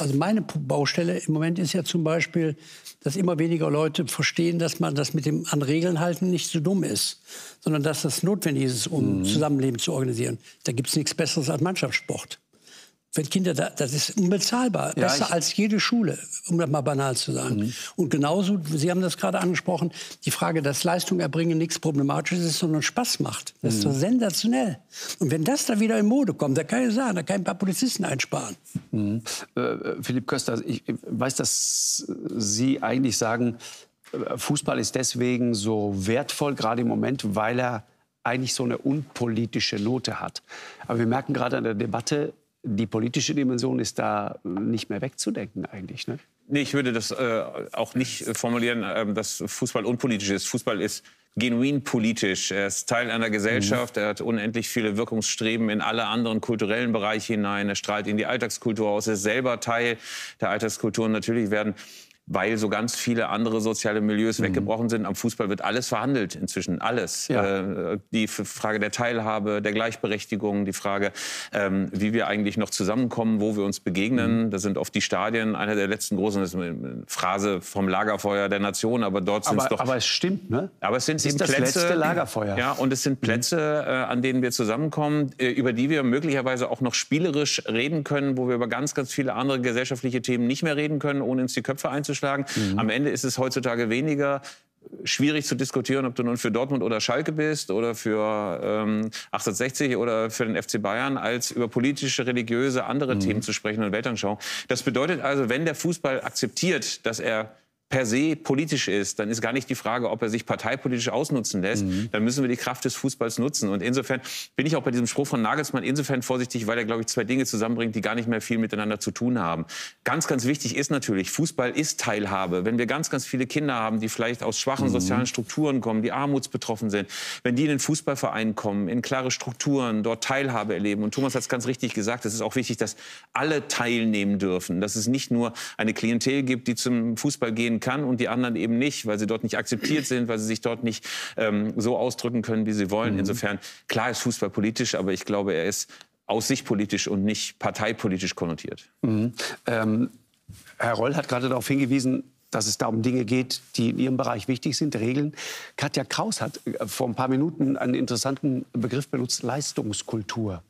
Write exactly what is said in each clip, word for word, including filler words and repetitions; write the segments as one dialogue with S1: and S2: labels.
S1: Also meine Baustelle im Moment ist ja zum Beispiel, dass immer weniger Leute verstehen, dass man das mit dem an Regeln halten nicht so dumm ist, sondern dass das notwendig ist, um mhm. Zusammenleben zu organisieren. Da gibt es nichts Besseres als Mannschaftssport. Wenn Kinder, da, das ist unbezahlbar,
S2: ja,
S1: besser als jede Schule, um das mal banal zu sagen. Mhm. Und genauso, Sie haben das gerade angesprochen, die Frage, dass Leistung erbringen nichts Problematisches ist, sondern Spaß macht. Das mhm. ist doch sensationell. Und wenn das da wieder in Mode kommt, da kann ich sagen, da kann ich ein paar Polizisten einsparen.
S2: Mhm. Äh, Philipp Köster, ich weiß, dass Sie eigentlich sagen, Fußball ist deswegen so wertvoll, gerade im Moment, weil er eigentlich so eine unpolitische Note hat. Aber wir merken gerade an der Debatte, die politische Dimension ist da nicht mehr wegzudenken eigentlich, ne?
S3: Nee, ich würde das äh, auch nicht formulieren, äh, dass Fußball unpolitisch ist. Fußball ist genuin politisch. Er ist Teil einer Gesellschaft. Mhm. Er hat unendlich viele Wirkungsstreben in alle anderen kulturellen Bereiche hinein. Er strahlt in die Alltagskultur aus. Er ist selber Teil der Alltagskultur. Und natürlich werden, weil so ganz viele andere soziale Milieus mhm. weggebrochen sind. Am Fußball wird alles verhandelt inzwischen, alles. Ja. Äh, die Frage der Teilhabe, der Gleichberechtigung, die Frage, ähm, wie wir eigentlich noch zusammenkommen, wo wir uns begegnen. Mhm. Das sind oft die Stadien, einer der letzten großen, das ist eine Phrase vom Lagerfeuer der Nation, aber dort sind es doch...
S2: Aber es stimmt, ne?
S3: Aber es sind
S2: es ist
S3: das
S2: Plätze, letzte
S3: Lagerfeuer. Ja, und es sind Plätze, mhm. äh, an denen wir zusammenkommen, äh, über die wir möglicherweise auch noch spielerisch reden können, wo wir über ganz, ganz viele andere gesellschaftliche Themen nicht mehr reden können, ohne uns die Köpfe einzuschlagen. Mhm. Am Ende ist es heutzutage weniger schwierig zu diskutieren, ob du nun für Dortmund oder Schalke bist oder für ähm, achtzehnhundertsechzig oder für den F C Bayern, als über politische, religiöse, andere mhm. Themen zu sprechen und Weltanschauung. Das bedeutet also, wenn der Fußball akzeptiert, dass er per se politisch ist, dann ist gar nicht die Frage, ob er sich parteipolitisch ausnutzen lässt. Mhm. Dann müssen wir die Kraft des Fußballs nutzen. Und insofern bin ich auch bei diesem Spruch von Nagelsmann insofern vorsichtig, weil er, glaube ich, zwei Dinge zusammenbringt, die gar nicht mehr viel miteinander zu tun haben. Ganz, ganz wichtig ist natürlich, Fußball ist Teilhabe. Wenn wir ganz, ganz viele Kinder haben, die vielleicht aus schwachen mhm. sozialen Strukturen kommen, die armutsbetroffen sind, wenn die in den Fußballverein kommen, in klare Strukturen, dort Teilhabe erleben. Und Thomas hat es ganz richtig gesagt, es ist auch wichtig, dass alle teilnehmen dürfen. Dass es nicht nur eine Klientel gibt, die zum Fußball gehen kann und die anderen eben nicht, weil sie dort nicht akzeptiert sind, weil sie sich dort nicht ähm, so ausdrücken können, wie sie wollen. Mhm. Insofern, klar ist Fußball politisch, aber ich glaube, er ist aus sich politisch und nicht parteipolitisch konnotiert.
S2: Mhm. Ähm, Herr Roll hat gerade darauf hingewiesen, dass es da um Dinge geht, die in Ihrem Bereich wichtig sind, Regeln. Katja Kraus hat vor ein paar Minuten einen interessanten Begriff benutzt, Leistungskultur.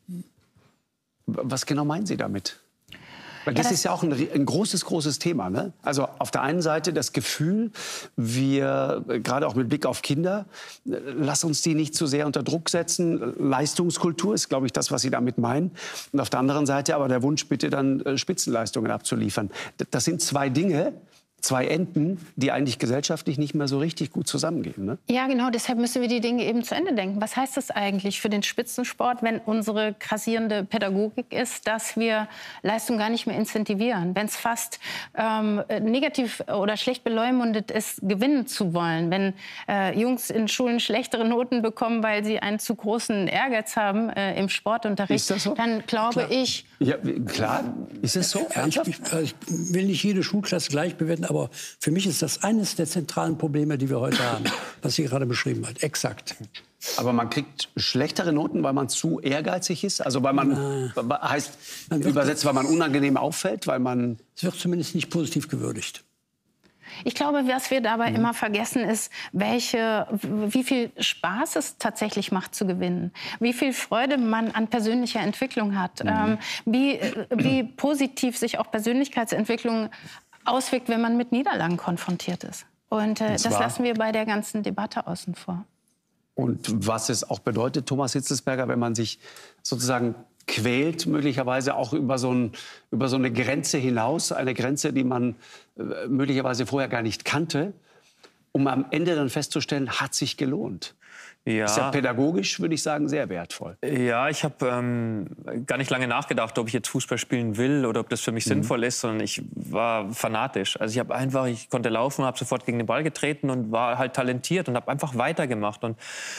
S2: Was genau meinen Sie damit? Weil das, ja, das ist ja auch ein, ein großes, großes Thema, ne? Also auf der einen Seite das Gefühl, wir, gerade auch mit Blick auf Kinder, lass uns die nicht zu sehr unter Druck setzen. Leistungskultur ist, glaube ich, das, was Sie damit meinen. Und auf der anderen Seite aber der Wunsch, bitte dann Spitzenleistungen abzuliefern. Das sind zwei Dinge, zwei Enden, die eigentlich gesellschaftlich nicht mehr so richtig gut zusammengehen, ne?
S4: Ja, genau. Deshalb müssen wir die Dinge eben zu Ende denken. Was heißt das eigentlich für den Spitzensport, wenn unsere grassierende Pädagogik ist, dass wir Leistung gar nicht mehr incentivieren? Wenn es fast ähm, negativ oder schlecht beleumundet ist, gewinnen zu wollen. Wenn äh, Jungs in Schulen schlechtere Noten bekommen, weil sie einen zu großen Ehrgeiz haben äh, im Sportunterricht,
S2: ist das so?
S4: Dann glaube
S1: Klar.
S4: ich...
S2: Ja, klar. Ist es so?
S1: Ja, ich, ich, ich will nicht jede Schulklasse gleich bewerten, aber für mich ist das eines der zentralen Probleme, die wir heute haben, was Sie gerade beschrieben hat. Exakt.
S2: Aber man kriegt schlechtere Noten, weil man zu ehrgeizig ist? Also weil man, Na, heißt man übersetzt, weil man unangenehm auffällt? Weil man
S1: es wird zumindest nicht positiv gewürdigt.
S4: Ich glaube, was wir dabei mhm. immer vergessen, ist, welche, wie viel Spaß es tatsächlich macht zu gewinnen. Wie viel Freude man an persönlicher Entwicklung hat. Mhm. Ähm, wie, wie positiv sich auch Persönlichkeitsentwicklung auswirkt, wenn man mit Niederlagen konfrontiert ist. Und, äh, Und das lassen wir bei der ganzen Debatte außen vor.
S2: Und was es auch bedeutet, Thomas Hitzelsberger, wenn man sich sozusagen quält, möglicherweise auch über so, ein, über so eine Grenze hinaus, eine Grenze, die man äh, möglicherweise vorher gar nicht kannte, um am Ende dann festzustellen, hat sich gelohnt. Ja. Ist ja pädagogisch, würde ich sagen, sehr wertvoll.
S5: Ja, ich habe ähm, gar nicht lange nachgedacht, ob ich jetzt Fußball spielen will oder ob das für mich mhm. sinnvoll ist, sondern ich war fanatisch. Also ich habe einfach, ich konnte laufen, habe sofort gegen den Ball getreten und war halt talentiert und habe einfach weitergemacht. Und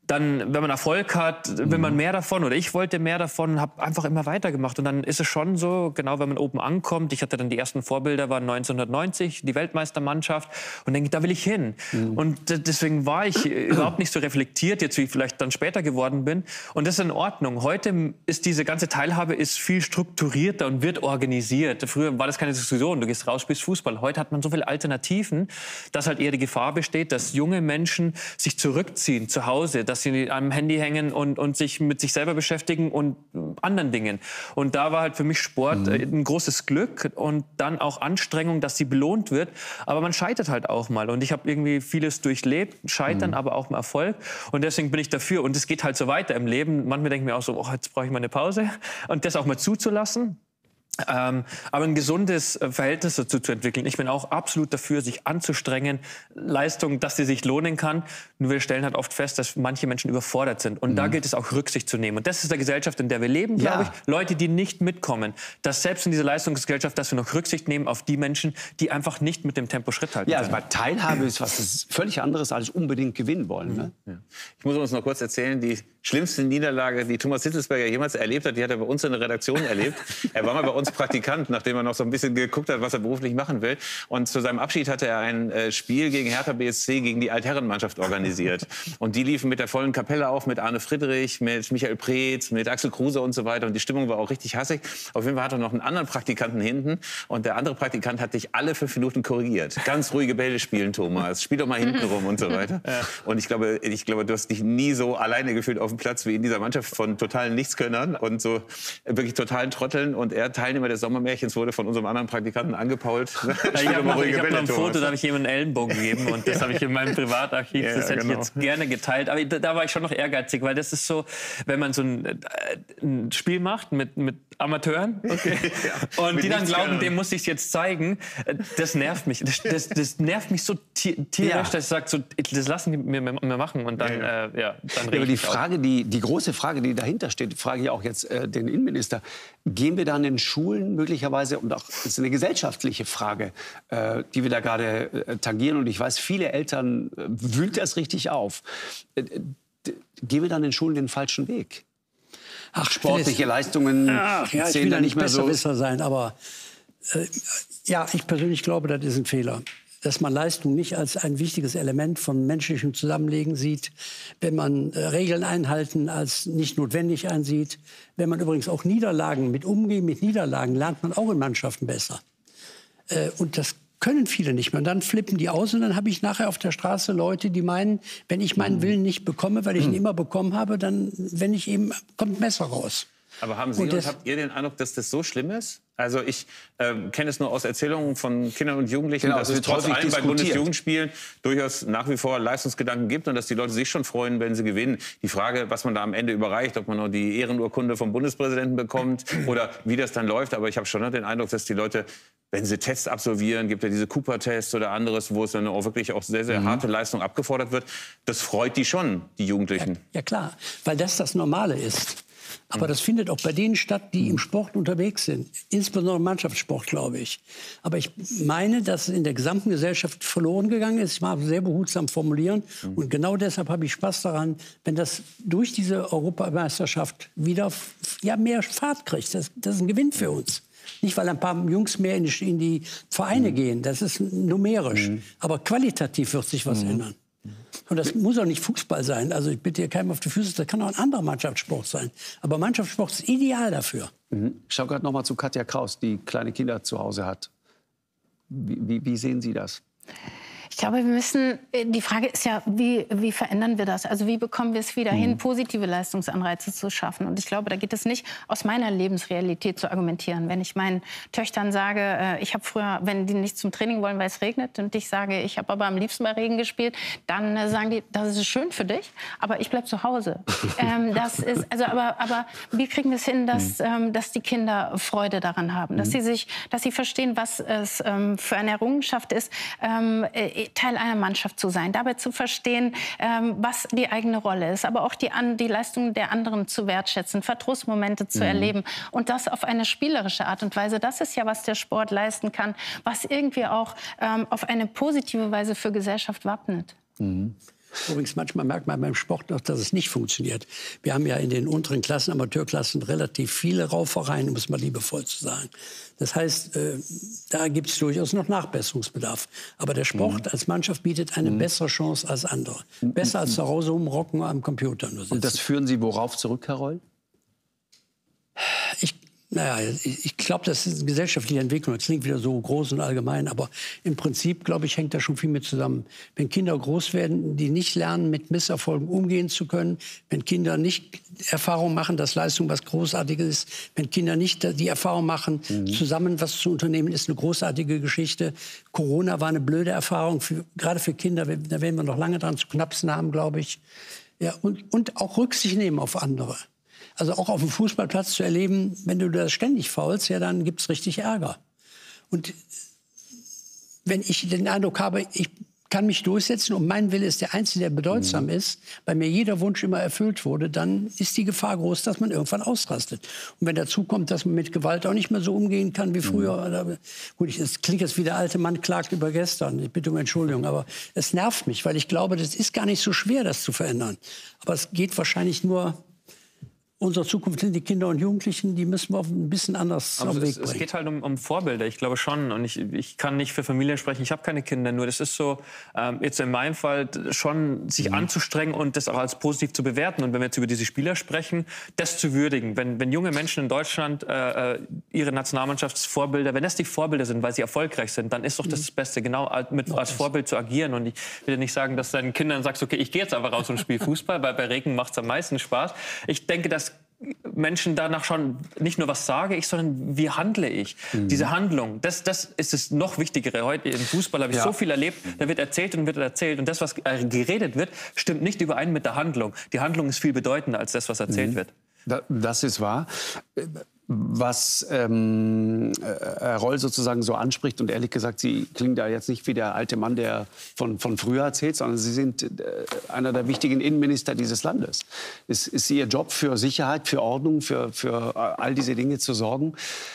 S5: dann, wenn man Erfolg hat, will man mehr davon oder ich wollte mehr davon, habe einfach immer weitergemacht. Und dann ist es schon so, genau wenn man oben ankommt, ich hatte dann die ersten Vorbilder, waren neunzehnhundertneunzig, die Weltmeistermannschaft und denke, da will ich hin. Mhm. Und deswegen war ich überhaupt nicht so reflektiert, jetzt wie ich vielleicht dann später geworden bin. Und das ist in Ordnung. Heute ist diese ganze Teilhabe ist viel strukturierter und wird organisiert. Früher war das keine Diskussion, du gehst raus, spielst Fußball. Heute hat man so viele Alternativen, dass halt eher die Gefahr besteht, dass junge Menschen sich zurückziehen zu Hause, dass sie am Handy hängen und, und sich mit sich selber beschäftigen und anderen Dingen. Und da war halt für mich Sport mhm. ein großes Glück und dann auch Anstrengung, dass sie belohnt wird. Aber man scheitert halt auch mal. Und ich habe irgendwie vieles durchlebt, Scheitern, mhm. aber auch mal Erfolg. Und deswegen bin ich dafür. Und es geht halt so weiter im Leben. Manchmal denke ich mir auch so, oh, jetzt brauche ich mal eine Pause. Und das auch mal zuzulassen. Ähm, aber ein gesundes Verhältnis dazu zu entwickeln. Ich bin auch absolut dafür, sich anzustrengen, Leistung, dass sie sich lohnen kann. Nur wir stellen halt oft fest, dass manche Menschen überfordert sind. Und mhm. da gilt es auch, Rücksicht zu nehmen. Und das ist der Gesellschaft, in der wir leben, glaube ja. ich. Leute, die nicht mitkommen. Dass selbst in dieser Leistungsgesellschaft, dass wir noch Rücksicht nehmen auf die Menschen, die einfach nicht mit dem Tempo Schritt halten
S2: ja,
S5: können.
S2: Ja, also Teilhabe ist was ist völlig anderes als unbedingt gewinnen wollen. Mhm. Ne?
S3: Ja. Ich muss uns noch kurz erzählen, die schlimmste Niederlage, die Thomas Hitzelsberger jemals erlebt hat, die hat er bei uns in der Redaktion erlebt. Er war mal bei uns Praktikant, nachdem er noch so ein bisschen geguckt hat, was er beruflich machen will. Und zu seinem Abschied hatte er ein äh, Spiel gegen Hertha B S C, gegen die Altherrenmannschaft organisiert. Und die liefen mit der vollen Kapelle auf, mit Arne Friedrich, mit Michael Preetz, mit Axel Kruse und so weiter. Und die Stimmung war auch richtig hassig. Auf jeden Fall hatte er noch einen anderen Praktikanten hinten. Und der andere Praktikant hat dich alle fünf Minuten korrigiert. Ganz ruhige Bälle spielen, Thomas. Spiel doch mal hinten rum und so weiter. Ja. Und ich glaube, ich glaube, du hast dich nie so alleine gefühlt auf dem Platz wie in dieser Mannschaft von totalen Nichtskönnern und so wirklich totalen Trotteln. Und er, Teilnehmer des Sommermärchens, wurde von unserem anderen Praktikanten angepault.
S5: Ja, ich habe noch, hab noch ein Foto, da habe ich jemandem einen Ellenbogen gegeben und das habe ich in meinem Privatarchiv,
S3: ja,
S5: das hätte
S3: genau.
S5: ich jetzt gerne geteilt. Aber da, da war ich schon noch ehrgeizig, weil das ist so, wenn man so ein, ein Spiel macht mit, mit Amateuren okay. ja, und die dann glauben, dem muss ich es jetzt zeigen, das nervt mich. Das, das, das nervt mich so tierisch, ja. dass ich sage, so, das lassen die mir, mir machen und dann, ja, ja. Äh, ja, dann
S2: ja, aber die Frage, die, die große Frage, die dahinter steht, frage ich auch jetzt äh, den Innenminister, gehen wir dann in Schulen möglicherweise, und auch das ist eine gesellschaftliche Frage, äh, die wir da gerade äh, tangieren, und ich weiß, viele Eltern äh, wühlt das richtig auf, äh, gehen wir dann in Schulen den falschen Weg? Ach, sportliche es, Leistungen
S1: ach, ja,
S2: zählen da nicht mehr so.
S1: Besser sein, aber äh, ja, ich persönlich glaube, das ist ein Fehler. Dass man Leistung nicht als ein wichtiges Element von menschlichem Zusammenleben sieht, wenn man äh, Regeln einhalten als nicht notwendig ansieht, wenn man übrigens auch Niederlagen mit umgehen, mit Niederlagen lernt man auch in Mannschaften besser. Äh, und das können viele nicht mehr. Und dann flippen die aus und dann habe ich nachher auf der Straße Leute, die meinen, wenn ich meinen Willen nicht bekomme, weil ich ihn immer bekommen habe, dann, wenn ich eben, kommt Messer raus.
S3: Aber haben Sie und, und habt ihr den Eindruck, dass das so schlimm ist? Also ich äh, kenne es nur aus Erzählungen von Kindern und Jugendlichen,
S2: genau,
S3: dass es trotz allem bei Bundesjugendspielen durchaus nach wie vor Leistungsgedanken gibt und dass die Leute sich schon freuen, wenn sie gewinnen. Die Frage, was man da am Ende überreicht, ob man noch die Ehrenurkunde vom Bundespräsidenten bekommt oder wie das dann läuft. Aber ich habe schon den Eindruck, dass die Leute, wenn sie Tests absolvieren, gibt ja diese Cooper-Tests oder anderes, wo es dann auch wirklich auch sehr, sehr mhm. harte Leistung abgefordert wird. Das freut die schon, die Jugendlichen.
S1: Ja, ja klar, weil das das Normale ist. Aber das findet auch bei denen statt, die im Sport unterwegs sind. Insbesondere im Mannschaftssport, glaube ich. Aber ich meine, dass es in der gesamten Gesellschaft verloren gegangen ist. Ich mag es sehr behutsam formulieren. Und genau deshalb habe ich Spaß daran, wenn das durch diese Europameisterschaft wieder ja, mehr Fahrt kriegt. Das, das ist ein Gewinn für uns. Nicht, weil ein paar Jungs mehr in die, in die Vereine mhm. gehen. Das ist numerisch. Mhm. Aber qualitativ wird sich was mhm. ändern. Und das muss auch nicht Fußball sein. Also ich bitte hier keinem auf die Füße. Das kann auch ein anderer Mannschaftssport sein. Aber Mannschaftssport ist ideal dafür.
S2: Mhm. Ich schaue gerade noch mal zu Katja Kraus, die kleine Kinder zu Hause hat. Wie, wie, wie sehen Sie das?
S4: Ich glaube, wir müssen, die Frage ist ja, wie, wie verändern wir das? Also wie bekommen wir es wieder mhm. hin, positive Leistungsanreize zu schaffen? Und ich glaube, da geht es nicht, aus meiner Lebensrealität zu argumentieren. Wenn ich meinen Töchtern sage, ich habe früher, wenn die nicht zum Training wollen, weil es regnet, und ich sage, ich habe aber am liebsten bei Regen gespielt, dann äh, sagen die, das ist schön für dich, aber ich bleib zu Hause. ähm, das ist, also, aber, aber wie kriegen wir es hin, dass, mhm. ähm, dass die Kinder Freude daran haben? Dass, mhm. sie, sich, dass sie verstehen, was es ähm, für eine Errungenschaft ist, ähm, Teil einer Mannschaft zu sein, dabei zu verstehen, ähm, was die eigene Rolle ist, aber auch die, an, die Leistungen der anderen zu wertschätzen, Verdrussmomente zu mhm. erleben und das auf eine spielerische Art und Weise. Das ist ja, was der Sport leisten kann, was irgendwie auch ähm, auf eine positive Weise für Gesellschaft wappnet.
S2: Mhm.
S1: Übrigens, manchmal merkt man beim Sport auch, dass es nicht funktioniert. Wir haben ja in den unteren Klassen, Amateurklassen, relativ viele Raufereien, um es mal liebevoll zu sagen. Das heißt, äh, da gibt es durchaus noch Nachbesserungsbedarf. Aber der Sport mhm. als Mannschaft bietet eine mhm. bessere Chance als andere. Besser als zu Hause rumrocken am Computer nur sitzen.
S2: Und das führen Sie worauf zurück, Herr Reul?
S1: Ich Naja, ich, ich glaube, das ist eine gesellschaftliche Entwicklung. Das klingt wieder so groß und allgemein, aber im Prinzip, glaube ich, hängt da schon viel mit zusammen. Wenn Kinder groß werden, die nicht lernen, mit Misserfolgen umgehen zu können, wenn Kinder nicht Erfahrung machen, dass Leistung was Großartiges ist, wenn Kinder nicht die Erfahrung machen, mhm. zusammen was zu unternehmen, ist eine großartige Geschichte. Corona war eine blöde Erfahrung, für, gerade für Kinder, da werden wir noch lange dran zu knapsen haben, glaube ich. Ja, und, und auch Rücksicht nehmen auf andere. Also auch auf dem Fußballplatz zu erleben, wenn du das ständig faulst, ja, dann gibt's richtig Ärger. Und wenn ich den Eindruck habe, ich kann mich durchsetzen und mein Wille ist der einzige, der bedeutsam mhm. ist, weil mir jeder Wunsch immer erfüllt wurde, dann ist die Gefahr groß, dass man irgendwann ausrastet. Und wenn dazu kommt, dass man mit Gewalt auch nicht mehr so umgehen kann wie früher. Mhm. Gut, ich, es klingt jetzt wie der alte Mann klagt über gestern. Ich bitte um Entschuldigung, aber es nervt mich, weil ich glaube, das ist gar nicht so schwer, das zu verändern. Aber es geht wahrscheinlich nur... Unsere Zukunft sind die Kinder und Jugendlichen, die müssen wir auf ein bisschen anders
S5: Aber
S1: auf den Weg
S5: es,
S1: bringen.
S5: Es geht halt um, um Vorbilder, ich glaube schon. Und ich, ich kann nicht für Familien sprechen, ich habe keine Kinder. Nur das ist so, ähm, jetzt in meinem Fall schon sich mhm. anzustrengen und das auch als positiv zu bewerten. Und wenn wir jetzt über diese Spieler sprechen, das zu würdigen. Wenn, wenn junge Menschen in Deutschland äh, ihre Nationalmannschaftsvorbilder, wenn das die Vorbilder sind, weil sie erfolgreich sind, dann ist doch das das Beste, genau mit, als Vorbild zu agieren. Und ich will nicht sagen, dass du deinen Kindern sagst, okay, ich gehe jetzt einfach raus und spiele Fußball, weil bei Regen macht es am meisten Spaß. Ich denke, dass Menschen danach schon nicht nur, was sage ich, sondern wie handle ich. Mhm. Diese Handlung, das, das ist das noch Wichtigere. Heute im Fußball habe ich ja. so viel erlebt, da wird erzählt und wird erzählt. Und das, was geredet wird, stimmt nicht überein mit der Handlung. Die Handlung ist viel bedeutender als das, was erzählt mhm. wird.
S2: Da, das ist wahr. Was ähm, Herr Reul sozusagen so anspricht, und ehrlich gesagt, Sie klingen da jetzt nicht wie der alte Mann, der von, von früher erzählt, sondern Sie sind äh, einer der wichtigen Innenminister dieses Landes. Es ist Ihr Job, für Sicherheit, für Ordnung, für, für all diese Dinge zu sorgen.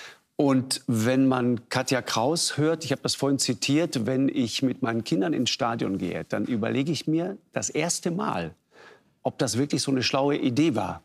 S2: Und wenn man Katja Kraus hört, ich habe das vorhin zitiert, wenn ich mit meinen Kindern ins Stadion gehe, dann überlege ich mir das erste Mal, ob das wirklich so eine schlaue Idee war,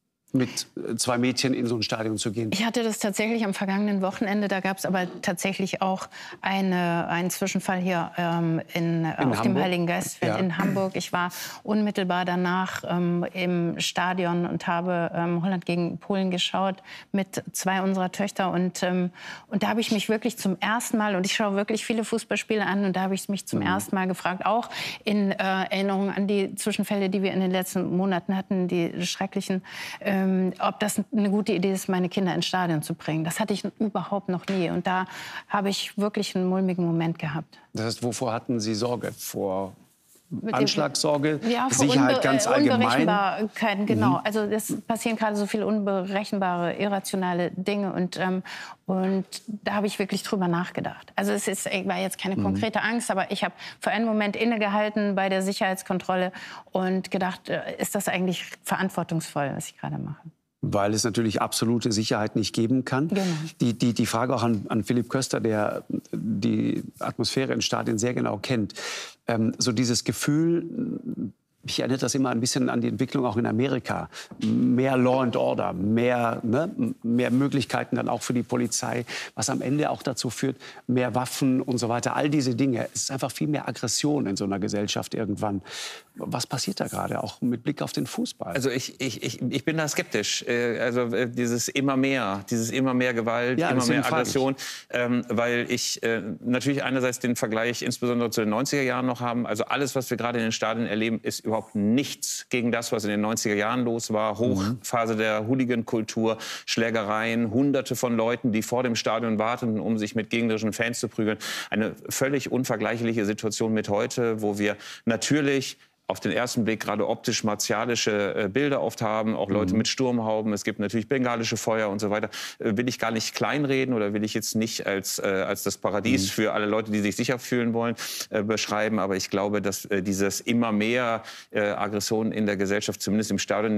S2: mit zwei Mädchen in so ein Stadion zu gehen.
S4: Ich hatte das tatsächlich am vergangenen Wochenende. Da gab es aber tatsächlich auch eine, einen Zwischenfall hier ähm, in, in auf Hamburg. Dem Heiligen Geistfeld ja. in Hamburg. Ich war unmittelbar danach ähm, im Stadion und habe ähm, Holland gegen Polen geschaut mit zwei unserer Töchter. Und, ähm, und da habe ich mich wirklich zum ersten Mal, und ich schaue wirklich viele Fußballspiele an, und da habe ich mich zum mhm. ersten Mal gefragt, auch in äh, Erinnerung an die Zwischenfälle, die wir in den letzten Monaten hatten, die schrecklichen, äh, ob das eine gute Idee ist, meine Kinder ins Stadion zu bringen. Das hatte ich überhaupt noch nie. Und da habe ich wirklich einen mulmigen Moment gehabt.
S2: Das heißt, wovor hatten Sie Sorge? Vor Anschlagssorge,
S4: ja,
S2: Sicherheit
S4: Unbe
S2: ganz allgemein?
S4: Unberechenbarkeiten, genau.
S2: Mhm.
S4: Also es passieren gerade so viele unberechenbare, irrationale Dinge. Und, ähm, und da habe ich wirklich drüber nachgedacht. Also es ist, war jetzt keine mhm. konkrete Angst, aber ich habe für einen Moment innegehalten bei der Sicherheitskontrolle und gedacht, ist das eigentlich verantwortungsvoll, was ich gerade mache?
S2: Weil es natürlich absolute Sicherheit nicht geben kann.
S4: Genau.
S2: Die, die, die Frage auch an, an Philipp Köster, der die Atmosphäre in Stadien sehr genau kennt. Ähm, so dieses Gefühl, mich erinnert das immer ein bisschen an die Entwicklung auch in Amerika. Mehr Law and Order, mehr, ne, mehr Möglichkeiten dann auch für die Polizei, was am Ende auch dazu führt, mehr Waffen und so weiter. All diese Dinge. Es ist einfach viel mehr Aggression in so einer Gesellschaft irgendwann. Was passiert da gerade, auch mit Blick auf den Fußball?
S3: Also ich, ich, ich, ich bin da skeptisch. Also dieses immer mehr, dieses immer mehr Gewalt,
S2: ja,
S3: immer mehr Aggression. Ähm, weil ich äh, natürlich einerseits den Vergleich insbesondere zu den neunziger Jahren noch haben. Also alles, was wir gerade in den Stadien erleben, ist überhaupt nichts gegen das, was in den neunziger Jahren los war. Hochphase der Hooligan-Kultur, Schlägereien, Hunderte von Leuten, die vor dem Stadion warteten, um sich mit gegnerischen Fans zu prügeln. Eine völlig unvergleichliche Situation mit heute, wo wir natürlich auf den ersten Blick gerade optisch martialische äh, Bilder oft haben, auch Leute mhm. mit Sturmhauben, es gibt natürlich bengalische Feuer und so weiter. Äh, will ich gar nicht kleinreden oder will ich jetzt nicht als, äh, als das Paradies mhm. für alle Leute, die sich sicher fühlen wollen, äh, beschreiben. Aber ich glaube, dass äh, dieses immer mehr äh, Aggression in der Gesellschaft, zumindest im Stadion, nicht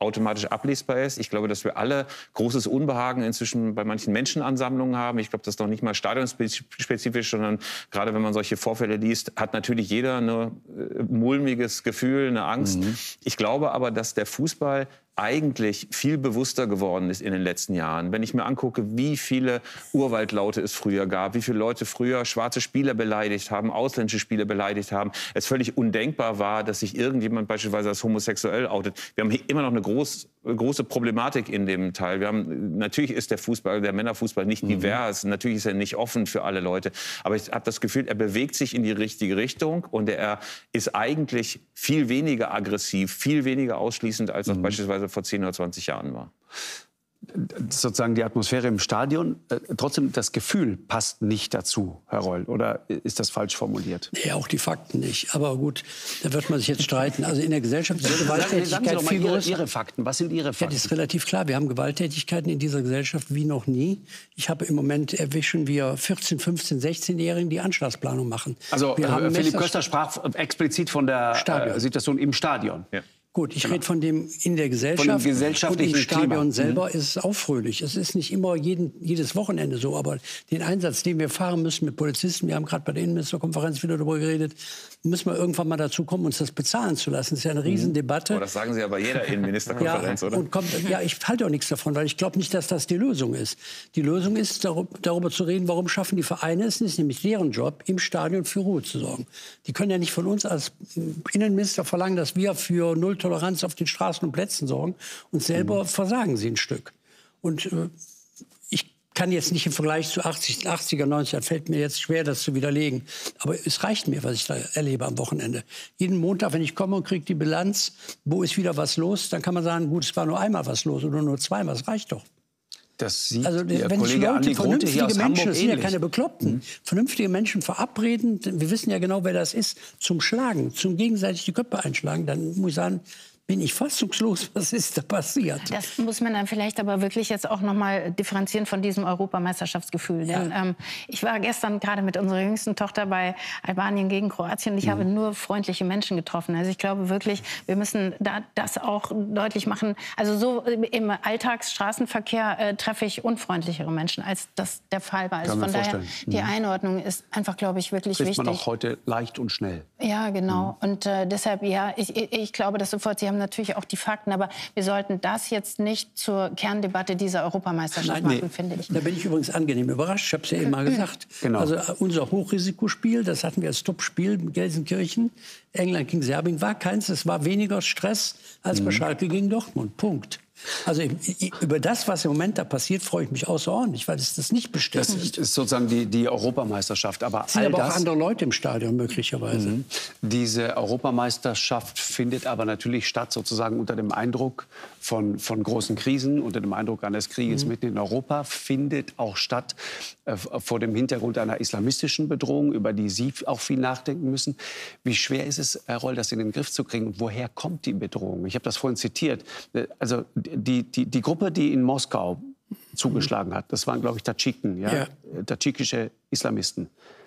S3: automatisch ablesbar ist. Ich glaube, dass wir alle großes Unbehagen inzwischen bei manchen Menschenansammlungen haben. Ich glaube, das ist noch nicht mal stadionspezifisch, sondern gerade wenn man solche Vorfälle liest, hat natürlich jeder ein äh, mulmiges Gefühl, eine Angst. Mhm. Ich glaube aber, dass der Fußball eigentlich viel bewusster geworden ist in den letzten Jahren. Wenn ich mir angucke, wie viele Urwaldlaute es früher gab, wie viele Leute früher schwarze Spieler beleidigt haben, ausländische Spieler beleidigt haben, es völlig undenkbar war, dass sich irgendjemand beispielsweise als homosexuell outet. Wir haben hier immer noch eine groß, große Problematik in dem Teil. Wir haben, natürlich ist der Fußball, der Männerfußball nicht mhm. divers, natürlich ist er nicht offen für alle Leute, aber ich habe das Gefühl, er bewegt sich in die richtige Richtung und er ist eigentlich viel weniger aggressiv, viel weniger ausschließend, als das mhm. beispielsweise vor zehn oder zwanzig Jahren war.
S2: Sozusagen die Atmosphäre im Stadion, äh, trotzdem das Gefühl passt nicht dazu, Herr Reul, oder ist das falsch formuliert?
S1: Nee, auch die Fakten nicht. Aber gut, da wird man sich jetzt streiten. Also in der Gesellschaft ist Gewalttätigkeit
S2: sagen Sie doch mal
S1: viel
S2: Ihre,
S1: größer.
S2: Ihre Fakten, was sind Ihre Fakten?
S1: Ja, das ist relativ klar. Wir haben Gewalttätigkeiten in dieser Gesellschaft wie noch nie. Ich habe im Moment erwischen wir vierzehn, fünfzehn, sechzehnjährigen, die Anschlagsplanung machen.
S2: Also
S1: wir
S2: äh,
S1: haben
S2: Philipp
S1: Messer-
S2: Köster sprach explizit von der äh, Situation im Stadion.
S3: Ja.
S1: Gut, ich
S2: Genau.
S1: rede von dem in der Gesellschaft.
S2: Von dem gesellschaftlichen
S1: und im Stadion
S2: Klima.
S1: selber
S2: Mhm.
S1: ist es auch fröhlich. Es ist nicht immer jeden, jedes Wochenende so, aber den Einsatz, den wir fahren müssen mit Polizisten, wir haben gerade bei der Innenministerkonferenz wieder darüber geredet, müssen wir irgendwann mal dazu kommen, uns das bezahlen zu lassen. Das ist ja eine Riesendebatte.
S3: Aber das sagen Sie ja bei jeder Innenministerkonferenz,
S1: ja,
S3: oder?
S1: Und kommt, ja, ich halte auch nichts davon, weil ich glaube nicht, dass das die Lösung ist. Die Lösung ist, darüber, darüber zu reden, warum schaffen die Vereine es nicht, nämlich deren Job, im Stadion für Ruhe zu sorgen. Die können ja nicht von uns als Innenminister verlangen, dass wir für Nulltoleranz auf den Straßen und Plätzen sorgen. Und selber mhm. versagen sie ein Stück. Und äh, ich kann jetzt nicht im Vergleich zu achtzig, achtziger, neunziger, fällt mir jetzt schwer, das zu widerlegen. Aber es reicht mir, was ich da erlebe am Wochenende. Jeden Montag, wenn ich komme und kriege die Bilanz, wo ist wieder was los, dann kann man sagen, gut, es war nur einmal was los oder nur zweimal, das reicht doch.
S2: Das sieht
S1: also
S2: Ihr
S1: wenn sich
S2: Kollege
S1: Leute,
S2: Andi Grote
S1: vernünftige
S2: hier aus
S1: Menschen,
S2: Hamburg
S1: das sind ja
S2: ähnlich.
S1: keine Bekloppten, mhm. vernünftige Menschen verabreden, wir wissen ja genau, wer das ist, zum Schlagen, zum gegenseitig die Köpfe einschlagen, dann muss ich sagen, bin ich fassungslos, was ist da passiert?
S4: Das muss man dann vielleicht aber wirklich jetzt auch noch mal differenzieren von diesem Europameisterschaftsgefühl.
S1: Ja.
S4: Denn ähm, ich war gestern gerade mit unserer jüngsten Tochter bei Albanien gegen Kroatien und ich mhm. habe nur freundliche Menschen getroffen. Also ich glaube wirklich, wir müssen da das auch deutlich machen. Also so im Alltagsstraßenverkehr äh, treffe ich unfreundlichere Menschen, als das der Fall war. Also von daher, die
S2: mhm.
S4: Einordnung ist einfach, glaube ich, wirklich
S2: Trifft
S4: wichtig.
S2: man auch heute leicht und schnell.
S4: Ja, genau.
S2: Mhm.
S4: Und äh, deshalb, ja, ich, ich, ich glaube das sofort. Sie haben natürlich auch die Fakten, aber wir sollten das jetzt nicht zur Kerndebatte dieser Europameisterschaft
S1: Nein,
S4: machen,
S1: nee.
S4: finde ich.
S1: Da bin ich übrigens angenehm überrascht. Ich habe es ja eben mal gesagt.
S2: Genau.
S1: Also unser Hochrisikospiel, das hatten wir als Top-Spiel in Gelsenkirchen, England gegen Serbien, war keins. Es war weniger Stress als bei Schalke gegen Dortmund. Punkt. Also über das, was im Moment da passiert, freue ich mich außerordentlich, weil es das nicht bestätigt.
S2: Das ist sozusagen die, die Europameisterschaft. Aber
S1: es sind
S2: all
S1: aber
S2: das,
S1: auch andere Leute im Stadion möglicherweise.
S2: Mhm. Diese Europameisterschaft findet aber natürlich statt sozusagen unter dem Eindruck von, von großen Krisen, unter dem Eindruck eines Krieges mhm. mitten in Europa, findet auch statt äh, vor dem Hintergrund einer islamistischen Bedrohung, über die Sie auch viel nachdenken müssen. Wie schwer ist es, Herr Reul, das in den Griff zu kriegen? Und woher kommt die Bedrohung? Ich habe das vorhin zitiert. Also die, die, die Gruppe, die in Moskau zugeschlagen hat, das waren, glaube ich, Tadschiken, ja?
S1: Ja.
S2: tadschikische Islamisten.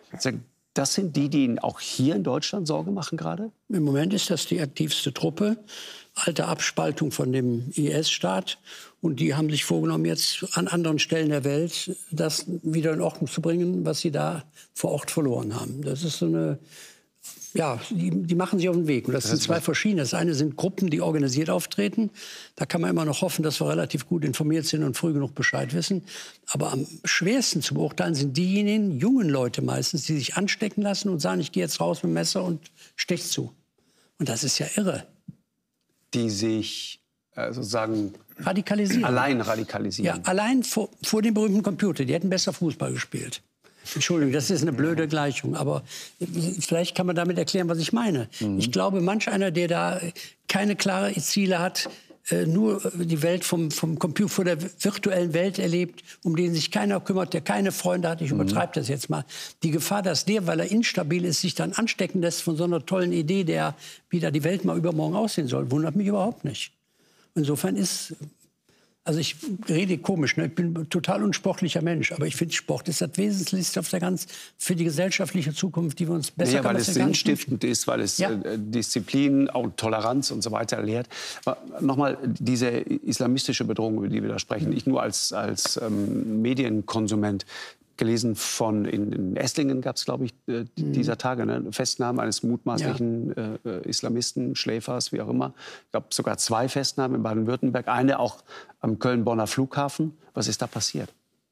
S2: Das sind die, die Ihnen auch hier in Deutschland Sorge machen gerade?
S1: Im Moment ist das die aktivste Truppe, alte Abspaltung von dem I S-Staat. Und die haben sich vorgenommen, jetzt an anderen Stellen der Welt das wieder in Ordnung zu bringen, was sie da vor Ort verloren haben. Das ist so eine... Ja, die, die machen sich auf den Weg. Und das, das sind zwei verschiedene. Das eine sind Gruppen, die organisiert auftreten. Da kann man immer noch hoffen, dass wir relativ gut informiert sind und früh genug Bescheid wissen. Aber am schwersten zu beurteilen sind diejenigen jungen Leute meistens, die sich anstecken lassen und sagen, ich gehe jetzt raus mit dem Messer und stech zu. Und das ist ja irre.
S2: Die sich äh, sozusagen
S1: radikalisieren.
S2: Allein radikalisieren.
S1: Ja, allein vor, vor dem berühmten Computer. Die hätten besser Fußball gespielt. Entschuldigung, das ist eine blöde Gleichung, aber vielleicht kann man damit erklären, was ich meine. Mhm. Ich glaube, manch einer, der da keine klaren Ziele hat, äh, nur die Welt vom, vom Computer, vor der virtuellen Welt erlebt, um den sich keiner kümmert, der keine Freunde hat, ich mhm. übertreibe das jetzt mal. Die Gefahr, dass der, weil er instabil ist, sich dann anstecken lässt von so einer tollen Idee, der, wie da die Welt mal übermorgen aussehen soll, wundert mich überhaupt nicht. Insofern ist... Also ich rede komisch, ne? Ich bin ein total unsportlicher Mensch, aber ich finde, Sport ist das Wesentlichste auf der ganz, für die gesellschaftliche Zukunft, die wir uns besser
S2: ja, weil es sinnstiftend ist, weil es
S1: ja.
S2: äh, Disziplin, auch Toleranz und so weiter lehrt. Aber nochmal diese islamistische Bedrohung, über die wir da sprechen, ich nur als, als ähm, Medienkonsument gelesen von, in, in Esslingen gab es, glaube ich, äh, dieser Tage, ne? Festnahmen eines mutmaßlichen ja. äh, Islamisten, Schläfers, wie auch immer. Ich glaube sogar zwei Festnahmen in Baden-Württemberg, eine auch am Köln-Bonner Flughafen. Was ist da passiert?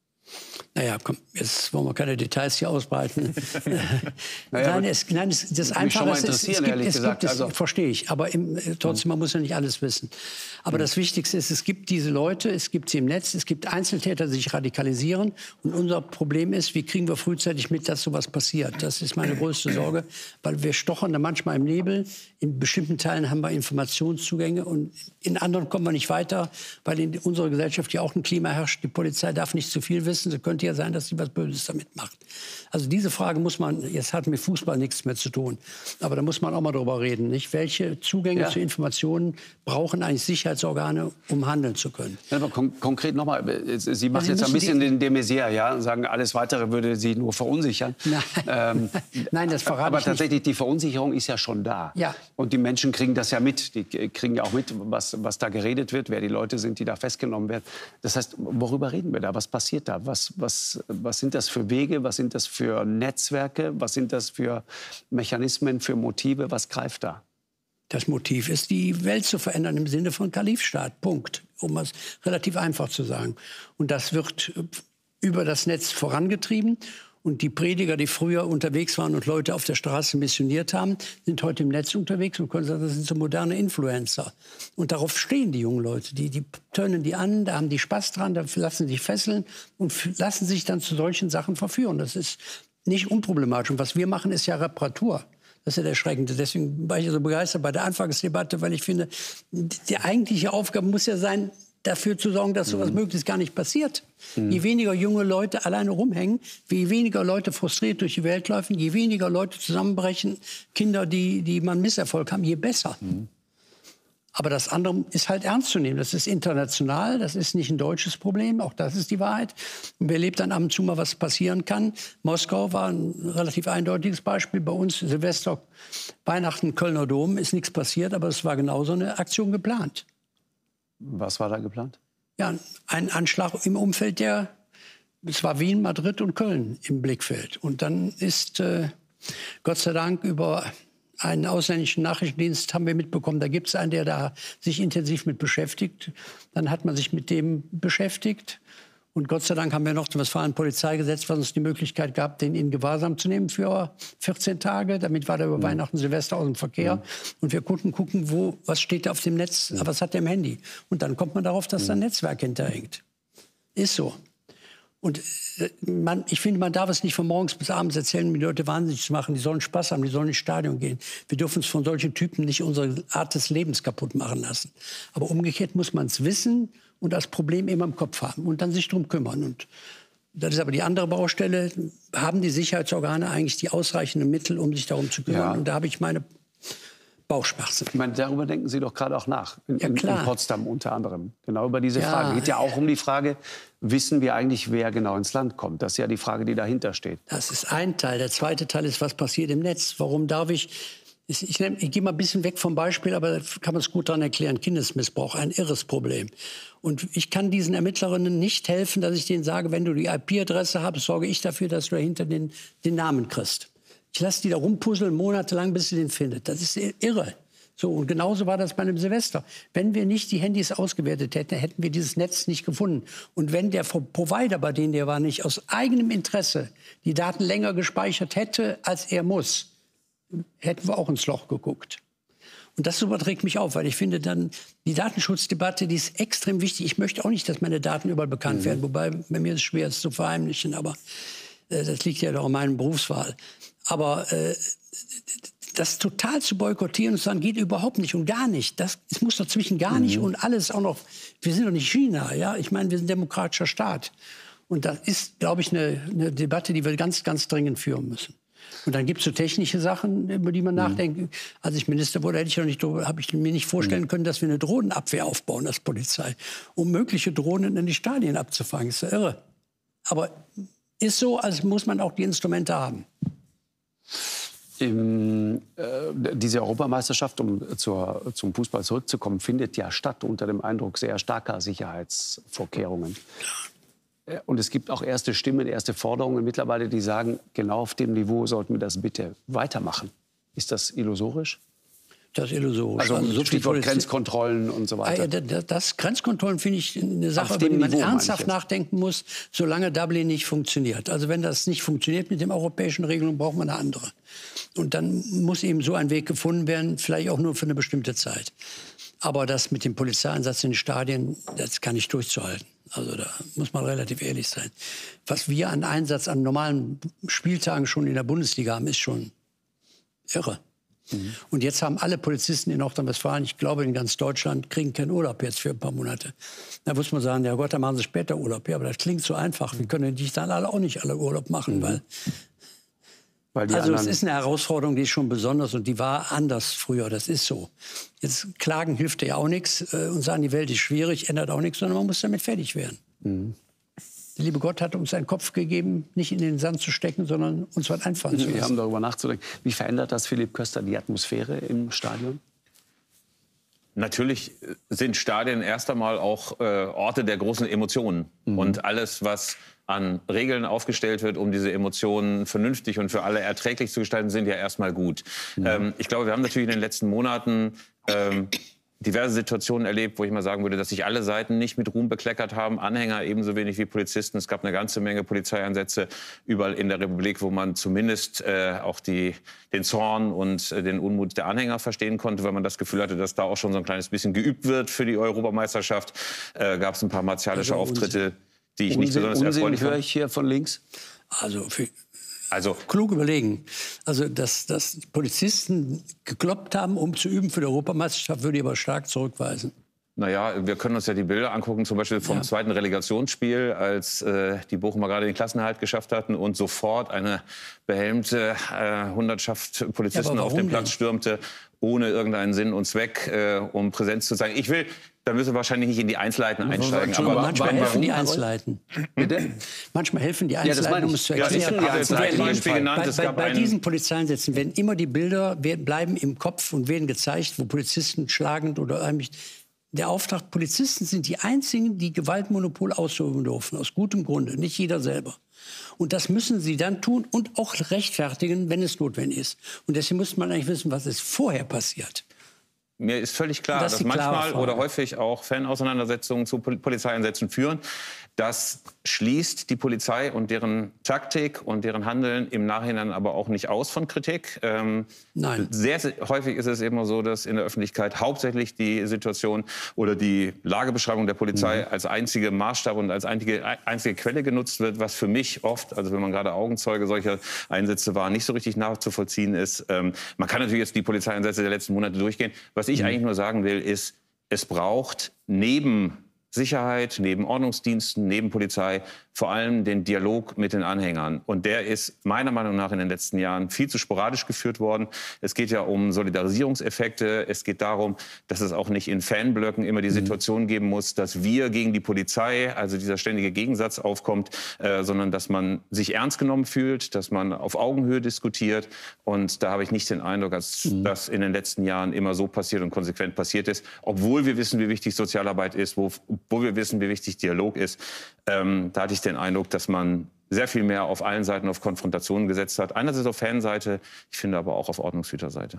S1: Naja, komm, jetzt wollen wir keine Details hier ausbreiten.
S2: naja,
S1: nein, es, nein, es, das Einfache ist, es, es gibt, es gibt es, also verstehe ich, aber im, trotzdem, man muss ja nicht alles wissen. Aber mhm. das Wichtigste ist, es gibt diese Leute, es gibt sie im Netz, es gibt Einzeltäter, die sich radikalisieren. Und unser Problem ist, wie kriegen wir frühzeitig mit, dass sowas passiert? Das ist meine größte Sorge, weil wir stochern da manchmal im Nebel. In bestimmten Teilen haben wir Informationszugänge und in anderen kommen wir nicht weiter, weil in unserer Gesellschaft ja auch ein Klima herrscht. Die Polizei darf nicht zu viel wissen. Es könnte ja sein, dass sie was Böses damit macht. Also diese Frage muss man, jetzt hat mit Fußball nichts mehr zu tun, aber da muss man auch mal drüber reden, nicht? Welche Zugänge ja. zu Informationen brauchen eigentlich Sicherheitsorgane, um handeln zu können?
S2: Ja, aber kon konkret nochmal, Sie machen also jetzt ein bisschen den de Maizière, ja, sagen, alles Weitere würde Sie nur verunsichern.
S1: Nein,
S2: ähm,
S1: Nein das verrate
S2: aber
S1: ich
S2: tatsächlich,
S1: nicht.
S2: Die Verunsicherung ist ja schon da.
S1: Ja.
S2: Und die Menschen kriegen das ja mit. Die kriegen ja auch mit, was, was da geredet wird, wer die Leute sind, die da festgenommen werden. Das heißt, worüber reden wir da? Was passiert da? Was, was, was sind das für Wege? Was sind das für Netzwerke? Was sind das für Mechanismen, für Motive? Was greift da?
S1: Das Motiv ist, die Welt zu verändern im Sinne von Kalifstaat. Punkt. Um es relativ einfach zu sagen. Und das wird über das Netz vorangetrieben. Und die Prediger, die früher unterwegs waren und Leute auf der Straße missioniert haben, sind heute im Netz unterwegs und können sagen, das sind so moderne Influencer. Und darauf stehen die jungen Leute. Die, die tönen die an, da haben die Spaß dran, da lassen sich fesseln und lassen sich dann zu solchen Sachen verführen. Das ist nicht unproblematisch. Und was wir machen, ist ja Reparatur. Das ist ja der Erschreckende. Deswegen war ich so begeistert bei der Anfangsdebatte, weil ich finde, die eigentliche Aufgabe muss ja sein, dafür zu sorgen, dass sowas mhm. möglichst gar nicht passiert. Mhm. Je weniger junge Leute alleine rumhängen, je weniger Leute frustriert durch die Welt laufen, je weniger Leute zusammenbrechen, Kinder, die, die man Misserfolg haben, je besser. Mhm. Aber das andere ist halt ernst zu nehmen. Das ist international, das ist nicht ein deutsches Problem, auch das ist die Wahrheit. Und wer erlebt dann ab und zu mal, was passieren kann. Moskau war ein relativ eindeutiges Beispiel. Bei uns Silvester, Weihnachten, Kölner Dom, ist nichts passiert, aber es war genauso eine Aktion geplant.
S2: Was war da geplant?
S1: Ja, ein Anschlag im Umfeld der, es war Wien, Madrid und Köln im Blickfeld. Und dann ist äh, Gott sei Dank über einen ausländischen Nachrichtendienst haben wir mitbekommen, da gibt es einen, der da sich intensiv mit beschäftigt. Dann hat man sich mit dem beschäftigt. Und Gott sei Dank haben wir noch das Westfalen-Polizeigesetz, was uns die Möglichkeit gab, den in Gewahrsam zu nehmen für vierzehn Tage. Damit war der über mhm. Weihnachten, Silvester aus dem Verkehr. Mhm. Und wir konnten gucken, wo, was steht da auf dem Netz, mhm. was hat der im Handy. Und dann kommt man darauf, dass mhm. da ein Netzwerk hinterhängt. Ist so. Und man, ich finde, man darf es nicht von morgens bis abends erzählen, um die Leute wahnsinnig zu machen. Die sollen Spaß haben, die sollen ins Stadion gehen. Wir dürfen uns von solchen Typen nicht unsere Art des Lebens kaputt machen lassen. Aber umgekehrt muss man es wissen und das Problem immer im Kopf haben und dann sich darum kümmern. Und das ist aber die andere Baustelle. Haben die Sicherheitsorgane eigentlich die ausreichenden Mittel, um sich darum zu kümmern? Ja. Und da habe ich meine Bauchschmerzen.
S2: Ich meine, darüber denken Sie doch gerade auch nach. In,
S1: ja,
S2: in, in Potsdam unter anderem. Genau über diese ja. Frage. Es geht ja auch um die Frage, wissen wir eigentlich, wer genau ins Land kommt? Das ist ja die Frage, die dahinter steht.
S1: Das ist ein Teil. Der zweite Teil ist, was passiert im Netz? Warum darf ich... Ich, ich, ich gehe mal ein bisschen weg vom Beispiel, aber da kann man es gut daran erklären. Kindesmissbrauch, ein irres Problem. Und ich kann diesen Ermittlerinnen nicht helfen, dass ich denen sage, wenn du die I P-Adresse hast, sorge ich dafür, dass du dahinter den, den Namen kriegst. Ich lasse die da rumpuzzeln, monatelang, bis sie den findet. Das ist irre. So, und genauso war das bei einem Silvester. Wenn wir nicht die Handys ausgewertet hätten, hätten wir dieses Netz nicht gefunden. Und wenn der Provider, bei dem der war, nicht aus eigenem Interesse die Daten länger gespeichert hätte, als er muss, hätten wir auch ins Loch geguckt. Und das überträgt mich auf, weil ich finde dann, die Datenschutzdebatte, die ist extrem wichtig. Ich möchte auch nicht, dass meine Daten überall bekannt mhm. werden, wobei bei mir ist es schwer, es zu verheimlichen, aber äh, das liegt ja doch an meiner Berufswahl. Aber äh, das total zu boykottieren und zu sagen, geht überhaupt nicht und gar nicht. Das, es muss dazwischen gar mhm. nicht und alles auch noch. Wir sind doch nicht China, ja. Ich meine, wir sind ein demokratischer Staat. Und das ist, glaube ich, eine, eine Debatte, die wir ganz, ganz dringend führen müssen. Und dann gibt es so technische Sachen, über die man mhm. nachdenkt. Als ich Minister wurde, hätte ich noch nicht, habe ich mir nicht vorstellen mhm. können, dass wir eine Drohnenabwehr aufbauen als Polizei, um mögliche Drohnen in die Stadien abzufangen. Das ist ja irre. Aber ist so, als muss man auch die Instrumente haben.
S2: Im, äh, diese Europameisterschaft, um zur, zum Fußball zurückzukommen, findet ja statt unter dem Eindruck sehr starker Sicherheitsvorkehrungen. Und es gibt auch erste Stimmen, erste Forderungen mittlerweile, die sagen, genau auf dem Niveau sollten wir das bitte weitermachen. Ist das illusorisch?
S1: Das ist illusorisch.
S2: Also,
S1: also so
S2: Stichwort Grenzkontrollen und so weiter.
S1: Das, das Grenzkontrollen finde ich eine Sache, über die man Niveau ernsthaft nachdenken muss, solange Dublin nicht funktioniert. Also wenn das nicht funktioniert mit den europäischen Regelungen, braucht man eine andere. Und dann muss eben so ein Weg gefunden werden, vielleicht auch nur für eine bestimmte Zeit. Aber das mit dem Polizeieinsatz in den Stadien, das kann nicht durchzuhalten. Also da muss man relativ ehrlich sein. Was wir an Einsatz an normalen Spieltagen schon in der Bundesliga haben, ist schon irre. Mhm. Und jetzt haben alle Polizisten in Nordrhein-Westfalen, ich glaube in ganz Deutschland, kriegen keinen Urlaub jetzt für ein paar Monate. Da muss man sagen, ja Gott, dann machen sie später Urlaub. Ja, aber das klingt so einfach. Wir können die dann alle auch nicht alle Urlaub machen, mhm. weil... Weil die also es ist eine Herausforderung, die ist schon besonders und die war anders früher, das ist so. Jetzt klagen hilft ja auch nichts äh, und sagen, die Welt ist schwierig, ändert auch nichts, sondern man muss damit fertig werden. Mhm. Der liebe Gott hat uns einen Kopf gegeben, nicht in den Sand zu stecken, sondern uns was einfallen zu lassen.
S2: Wir haben darüber nachzudenken. Wie verändert das, Philipp Köster, die Atmosphäre im Stadion?
S3: Natürlich sind Stadien erst einmal auch äh, Orte der großen Emotionen. Mhm. Und alles, was an Regeln aufgestellt wird, um diese Emotionen vernünftig und für alle erträglich zu gestalten, sind ja erstmal gut. Mhm. Ähm, ich glaube, wir haben natürlich in den letzten Monaten ähm, diverse Situationen erlebt, wo ich mal sagen würde, dass sich alle Seiten nicht mit Ruhm bekleckert haben. Anhänger ebenso wenig wie Polizisten. Es gab eine ganze Menge Polizeieinsätze überall in der Republik, wo man zumindest äh, auch die, den Zorn und äh, den Unmut der Anhänger verstehen konnte, weil man das Gefühl hatte, dass da auch schon so ein kleines bisschen geübt wird für die Europameisterschaft. Äh, gab es ein paar martialische also Auftritte, die ich
S2: Unsinn,
S3: nicht besonders
S2: Unsinn
S3: erfreulich fand.
S2: höre ich hier von links.
S1: Also für
S3: Also
S1: klug überlegen. Also, dass, dass Polizisten gekloppt haben, um zu üben für die Europameisterschaft, würde ich aber stark zurückweisen.
S3: Naja, wir können uns ja die Bilder angucken, zum Beispiel vom ja. zweiten Relegationsspiel, als äh, die Bochumer gerade den Klassenerhalt geschafft hatten und sofort eine behelmte äh, Hundertschaft Polizisten ja, auf den Platz denn? stürmte, ohne irgendeinen Sinn und Zweck, äh, um Präsenz zu zeigen. Ich will, da müssen wir wahrscheinlich nicht in die Einzelheiten einsteigen.
S1: Aber manchmal
S3: warum?
S1: helfen die Einzelheiten. Bitte? Manchmal helfen die Einzelheiten, um es zu erklären.
S3: Ja, das ist ein Beispiel genannt.
S1: Bei, bei, bei diesen Polizeieinsätzen werden immer die Bilder werden, bleiben im Kopf und werden gezeigt, wo Polizisten schlagend oder eigentlich... Der Auftrag, Polizisten sind die einzigen, die Gewaltmonopol ausüben dürfen, aus gutem Grunde, nicht jeder selber. Und das müssen sie dann tun und auch rechtfertigen, wenn es notwendig ist. Und deswegen muss man eigentlich wissen, was ist vorher passiert.
S3: Mir ist völlig klar,
S1: das
S3: dass manchmal oder häufig auch Fanauseinandersetzungen zu Polizeieinsätzen führen. Das schließt die Polizei und deren Taktik und deren Handeln im Nachhinein aber auch nicht aus von Kritik. Ähm,
S1: Nein.
S3: Sehr, sehr häufig ist es immer so, dass in der Öffentlichkeit hauptsächlich die Situation oder die Lagebeschreibung der Polizei mhm. als einzige Maßstab und als einzige, einzige Quelle genutzt wird, was für mich oft, also wenn man gerade Augenzeuge solcher Einsätze war, nicht so richtig nachzuvollziehen ist. Ähm, man kann natürlich jetzt die Polizeieinsätze der letzten Monate durchgehen. Was ich mhm. eigentlich nur sagen will, ist, es braucht neben Sicherheit, neben Ordnungsdiensten, neben Polizei, vor allem den Dialog mit den Anhängern. Und der ist meiner Meinung nach in den letzten Jahren viel zu sporadisch geführt worden. Es geht ja um Solidarisierungseffekte. Es geht darum, dass es auch nicht in Fanblöcken immer die Situation geben muss, dass wir gegen die Polizei, also dieser ständige Gegensatz aufkommt, äh, sondern dass man sich ernst genommen fühlt, dass man auf Augenhöhe diskutiert. Und da habe ich nicht den Eindruck, dass mhm. das in den letzten Jahren immer so passiert und konsequent passiert ist, obwohl wir wissen, wie wichtig Sozialarbeit ist, wo, obwohl wir wissen, wie wichtig Dialog ist. Ähm, da hatte ich den Eindruck, dass man sehr viel mehr auf allen Seiten auf Konfrontationen gesetzt hat. Einerseits auf Fanseite, ich finde aber auch auf Ordnungshüterseite.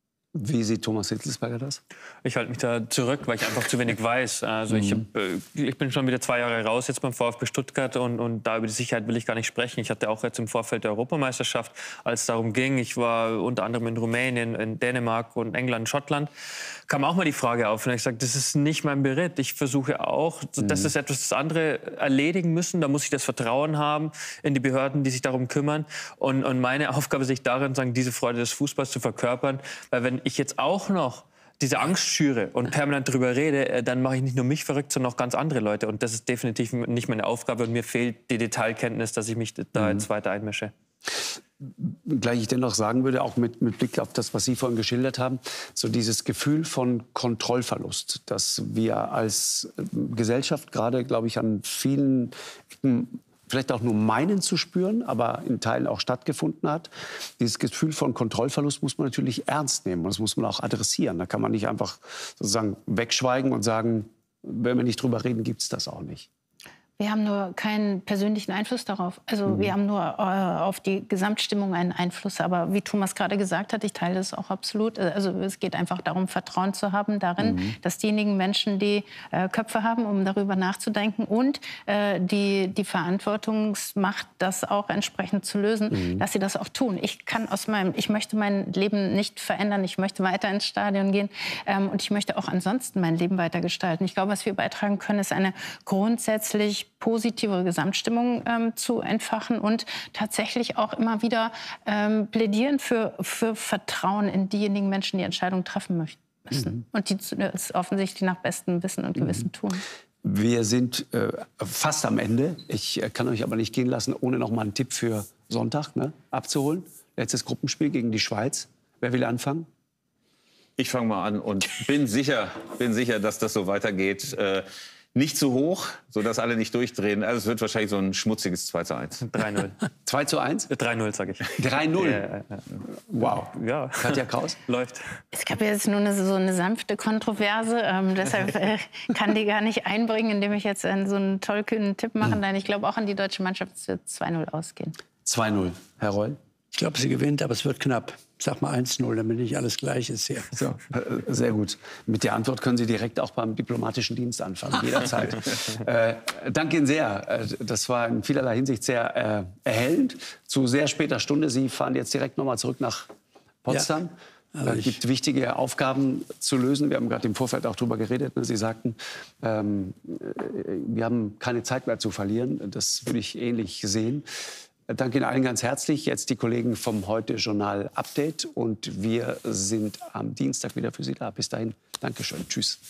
S2: Wie sieht Thomas Hitzelsberger das?
S5: Ich halte mich da zurück, weil ich einfach zu wenig weiß. Also mhm. ich, hab, ich bin schon wieder zwei Jahre raus jetzt beim VfB Stuttgart und, und da über die Sicherheit will ich gar nicht sprechen. Ich hatte auch jetzt im Vorfeld der Europameisterschaft, als es darum ging, ich war unter anderem in Rumänien, in Dänemark und England, Schottland, kam auch mal die Frage auf und ich sagte, das ist nicht mein Beritt. Ich versuche auch, mhm. das ist etwas, das andere erledigen müssen. Da muss ich das Vertrauen haben in die Behörden, die sich darum kümmern. Und, und meine Aufgabe liegt darin, sagen, diese Freude des Fußballs zu verkörpern, weil wenn ich jetzt auch noch diese Angst schüre und permanent darüber rede, dann mache ich nicht nur mich verrückt, sondern auch ganz andere Leute. Und das ist definitiv nicht meine Aufgabe und mir fehlt die Detailkenntnis, dass ich mich da jetzt weiter einmische.
S2: Gleich ich dennoch sagen würde, auch mit, mit Blick auf das, was Sie vorhin geschildert haben, so dieses Gefühl von Kontrollverlust, das wir als Gesellschaft gerade, glaube ich, an vielen Ecken vielleicht auch nur meinen zu spüren, aber in Teilen auch stattgefunden hat. Dieses Gefühl von Kontrollverlust muss man natürlich ernst nehmen und das muss man auch adressieren. Da kann man nicht einfach sozusagen wegschweigen und sagen, wenn wir nicht drüber reden, gibt es das auch nicht.
S4: Wir haben nur keinen persönlichen Einfluss darauf. Also
S2: Mhm.
S4: wir haben nur äh, auf die Gesamtstimmung einen Einfluss. Aber wie Thomas gerade gesagt hat, ich teile das auch absolut. Also es geht einfach darum, Vertrauen zu haben darin, mhm. dass diejenigen Menschen, die äh, Köpfe haben, um darüber nachzudenken und äh, die, die Verantwortungsmacht, das auch entsprechend zu lösen, mhm. dass sie das auch tun. Ich kann aus meinem, ich möchte mein Leben nicht verändern. Ich möchte weiter ins Stadion gehen ähm, und ich möchte auch ansonsten mein Leben weiter gestalten. Ich glaube, was wir beitragen können, ist eine grundsätzlich positivere Gesamtstimmung ähm, zu entfachen und tatsächlich auch immer wieder ähm, plädieren für, für Vertrauen in diejenigen Menschen, die Entscheidungen treffen möchten, müssen. Mhm. Und die es offensichtlich nach bestem Wissen und Gewissen mhm. tun.
S2: Wir sind äh, fast am Ende. Ich äh, kann euch aber nicht gehen lassen, ohne noch mal einen Tipp für Sonntag ne, abzuholen. Letztes Gruppenspiel gegen die Schweiz. Wer will anfangen?
S3: Ich fange mal an und bin sicher, bin sicher, dass das so weitergeht. Äh, Nicht zu hoch, sodass alle nicht durchdrehen. Also es wird wahrscheinlich so ein schmutziges zwei zu eins.
S5: drei null.
S2: zwei zu eins?
S5: drei null, sage ich.
S2: drei null?
S5: Ja, ja, ja.
S2: Wow.
S5: Ja.
S2: Katja Kraus?
S5: Läuft.
S4: Es gab ja jetzt nur eine, so eine sanfte Kontroverse. Ähm, deshalb äh, kann die gar nicht einbringen, indem ich jetzt einen, so einen tollkühnen Tipp mache. Nein, ich glaube auch an die deutsche Mannschaft, es wird zwei null ausgehen.
S2: zwei null. Herr Reul?
S1: Ich glaube, sie gewinnt, aber es wird knapp. Ich sag mal eins null, damit nicht alles gleich ist hier.
S2: So, sehr gut. Mit der Antwort können Sie direkt auch beim diplomatischen Dienst anfangen, jederzeit. äh, danke Ihnen sehr. Das war in vielerlei Hinsicht sehr äh, erhellend. Zu sehr später Stunde. Sie fahren jetzt direkt noch mal zurück nach Potsdam. Ja, also es gibt wichtige Aufgaben zu lösen. Wir haben gerade im Vorfeld auch darüber geredet. Ne? Sie sagten, ähm, wir haben keine Zeit mehr zu verlieren. Das würde ich ähnlich sehen. Danke Ihnen allen ganz herzlich. Jetzt die Kollegen vom Heute-Journal Update. Und wir sind am Dienstag wieder für Sie da. Bis dahin, Dankeschön. Tschüss.